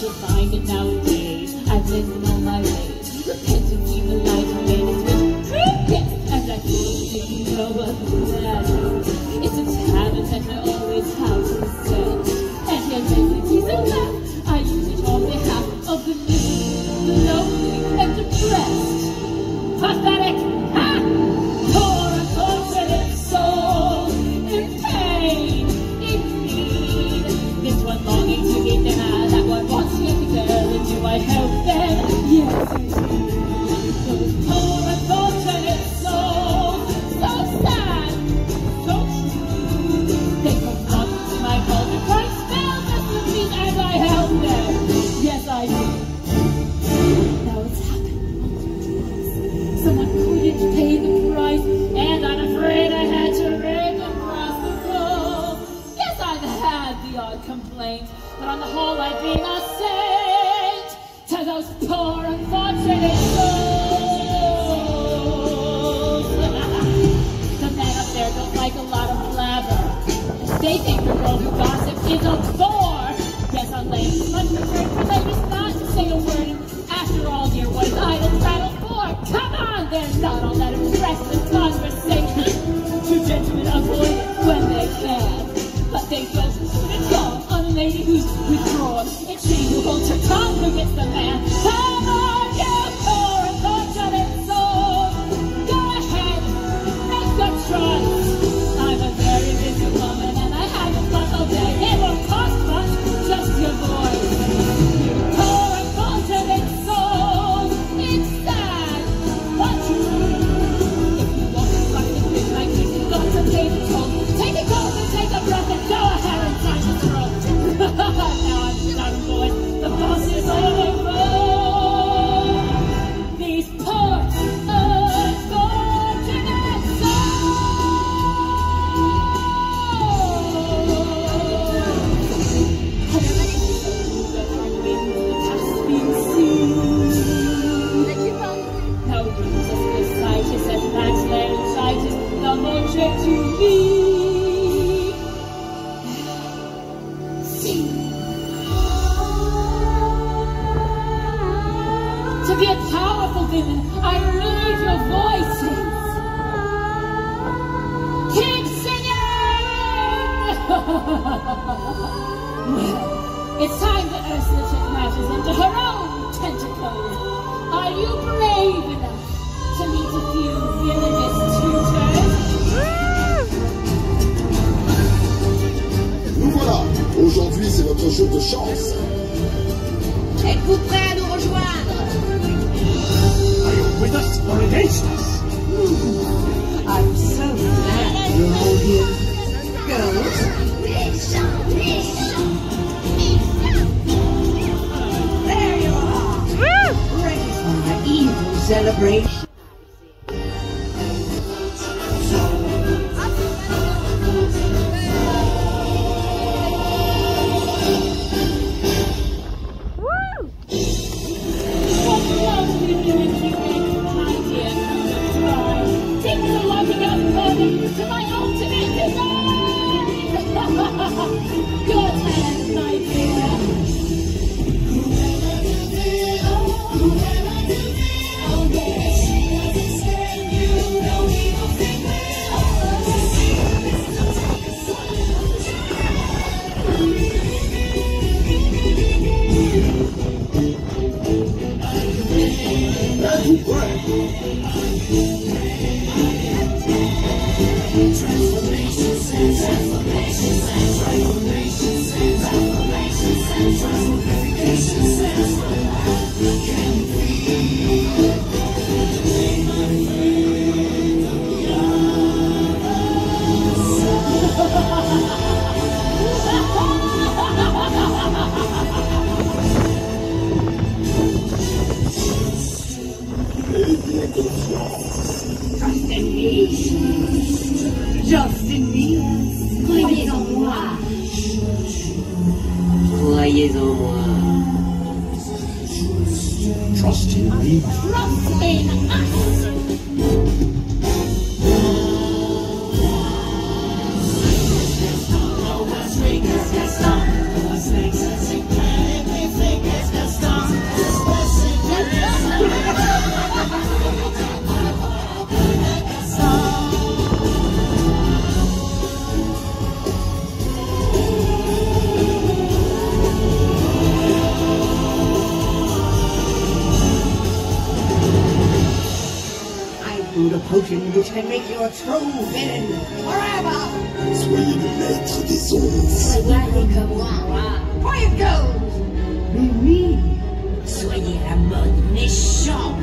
you'll find it nowadays. I've lived in all my ways. Repentance, even life, and it's been yes, and I didn't know what that is. It's a habit that I always have to say. And yet, he's a laugh. I use it on behalf of the miserable, the lonely, and depressed. Pathetic! Ha! Poor unfortunate soul in pain, in need. This one longing to get them, that one wants to get together. Do I help them? Yes, I do. Those poor unfortunate souls, so sad, so true. They come knocking to my home and cry, spell recipes as I help them. Yes, I do. Now it's happened. Someone couldn't pay the price, and I'm afraid I had to rake across the coals. Yes, I've had the odd complaint, but on the whole I've been a saint to those poor unfortunate souls. The men up there don't like a lot of blabber. They think the girl who gossips is a bore. Yes, I'm lame, much preferred for ladies not to say a word. After all, dear, what is idle prattle for? Come on, they're not all that impressed with conversation. Two gentlemen avoid it when they can, but they don't put a tongue on a lady who's withdrawn. It's she who holds her tongue who gets the man. Come on, you poor unfortunate soul. Go ahead, make a choice. I'm a very busy woman and I haven't fun all day. It won't cost much, just your voice. You poor unfortunate soul. It's sad, but true. If you want to fuck the fish like this, you've got to pay the toll. Take a gulp and take a breath and go ahead and try to throw. Now I'm done, boys. The boss is over. These poor unfortunate souls. Now brings us the scientists and backsliding scientists, the motion to me. To be a powerful villain, I read your voices. Keep singing! Well, it's time that Ursula took matters into her own tentacles. Are you brave enough to meet a few villainous tutors? Nous voilà. Aujourd'hui, c'est notre jour de chance. Êtes-vous prêts à nous rejoindre? Are you with us or against us? I'm so glad you're all here. Girls, there you are. Ready for our evil celebration. To my ultimate design! Good hand, my dear! Just in me. Croyez en moi. Croyez en moi. Trust in me. Trust in us! Snakes and sing, everything which can make you a true villain forever. Soyez le maître des ombres. Soyez comme moi. Quiet goes. Mais oui. Soyez la mode méchant.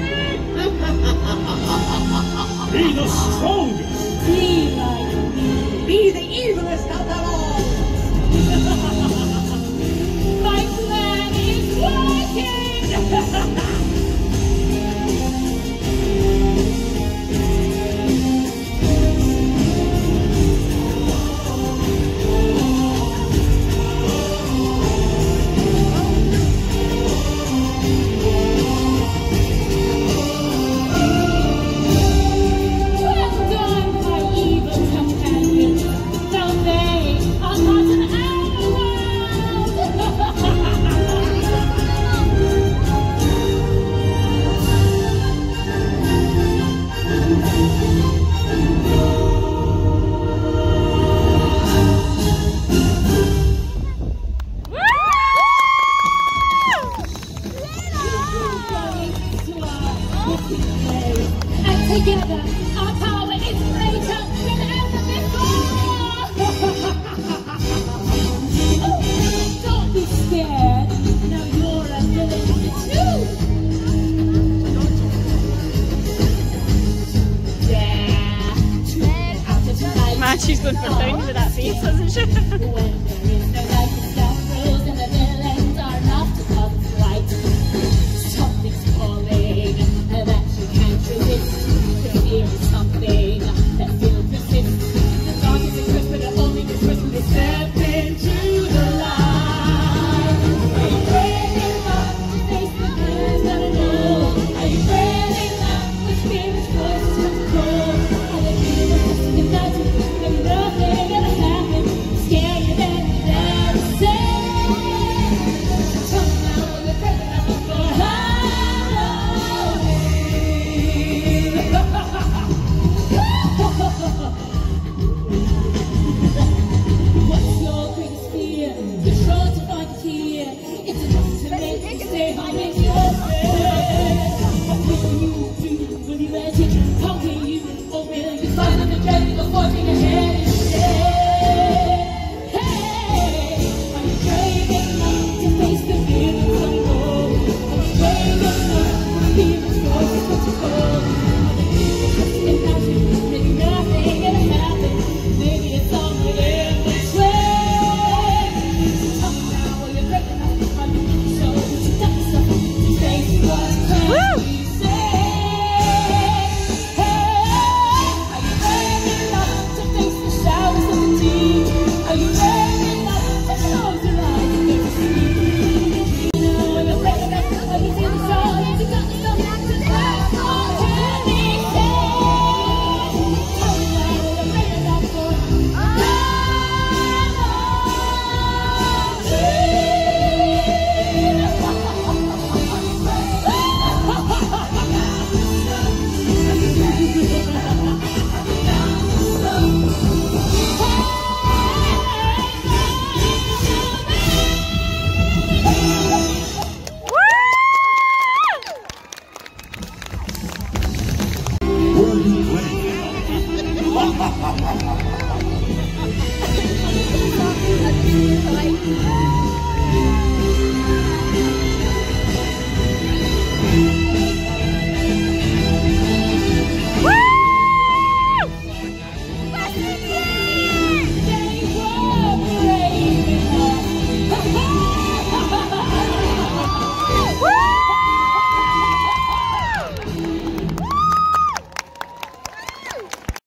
Be the strongest. Be like me. Be the evilest of them all. My plan is working. Well done, my evil companion. Now they are not in our world. And together, our power is greater than ever before! Don't be scared. Now you're a villain too! Yeah. After tonight, Man, she's going for phone with that face, hasn't she? when there is no life, the scoundrels and the villains are enough to cause a fight. Something's calling that you can't resist. The fear is something that still persists. The dark is a curse, but it only gets worse when they step into the light. Are you brave enough to face the villains that I know? Are you brave enough with fear's voice to control? Are the demons united? There's nothing gonna happen. Scarier than you've ever seen. Come now, we're breaking up for What's your greatest fear? You're sure to find it here. It's enough to make you stay high in your bed. What will you do? Will you let it